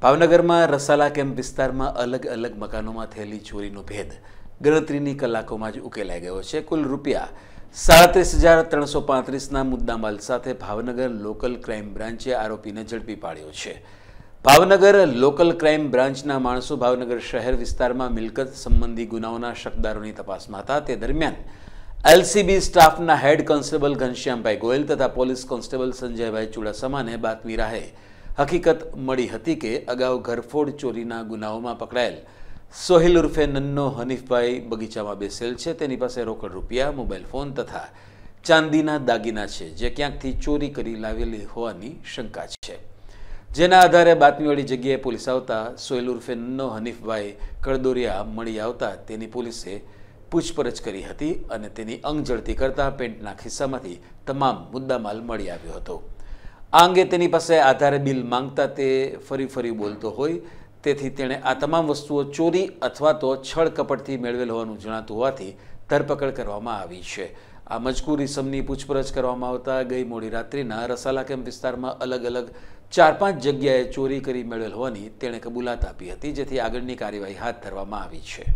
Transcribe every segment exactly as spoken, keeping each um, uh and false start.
ભાવનગરમાં રસાલા કેમ્પ વિસ્તારમાં અલગ અલગ મકાનોમાં થયેલી ચોરીનો ભેદ ગણતરીની કલાકોમાં જ ઉકેલાઈ ગયો છે। કુલ રૂપિયા સાડત્રીસ હજાર ત્રણસો પાંત્રીસના મુદ્દામાલ સાથે ભાવનગર લોકલ ક્રાઇમ બ્રાન્ચે આરોપીને ઝડપી પાડ્યો છે। ભાવનગર લોકલ ક્રાઇમ બ્રાન્ચના માણસો ભાવનગર શહેર વિસ્તારમાં મિલકત સંબંધી ગુનાઓના શકદારોની તપાસમાં હતા। તે દરમિયાન એલસીબી સ્ટાફના હેડ કોન્સ્ટેબલ ઘનશ્યામભાઈ ગોયલ તથા પોલીસ કોન્સ્ટેબલ સંજયભાઈ ચુડાસમાને બાતમી રાહે હકીકત મળી હતી કે અગાઉ ઘરફોડ ચોરીના ગુનાઓમાં પકડાયેલ સોહિલ ઉર્ફે નન્નો હનીફભાઈ બગીચામાં બેસેલ છે। તેની પાસે રોકડ રૂપિયા, મોબાઈલ ફોન તથા ચાંદીના દાગીના છે, જે ક્યાંકથી ચોરી કરી લાવેલી હોવાની શંકા છે। જેના આધારે બાતમીવાળી જગ્યાએ પોલીસ આવતા સોહિલ ઉર્ફે નન્નો હનીફભાઈ કળદોરિયા મળી આવતા તેની પોલીસે પૂછપરછ કરી હતી અને તેની અંગ ઝડતી કરતા પેન્ટના ખિસ્સામાંથી તમામ મુદ્દામાલ મળી આવ્યો હતો। આ અંગે તેની પાસે આધારે બિલ માંગતા તે ફરી ફરી બોલતો હોય, તેથી તેણે આ તમામ વસ્તુઓ ચોરી અથવા તો છળ કપટથી મેળવેલ હોવાનું જણાતું હોવાથી ધરપકડ કરવામાં આવી છે। આ મજકૂર ઇસમની પૂછપરછ કરવામાં આવતા ગઈ મોડી રાત્રિના રસાલા કેમ્પ વિસ્તારમાં અલગ અલગ ચાર પાંચ જગ્યાએ ચોરી કરી મેળવેલ હોવાની તેણે કબૂલાત આપી હતી, જેથી આગળની કાર્યવાહી હાથ ધરવામાં આવી છે।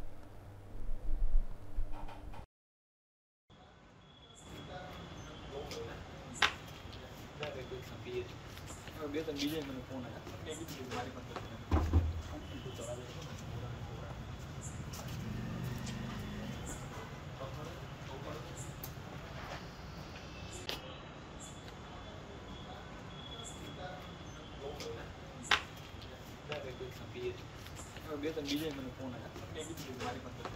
બે તો બીજે મને ફોન આવ્યો મારી પાસે બે તો બીજે મને ફોન આવ્યો મારી પાસે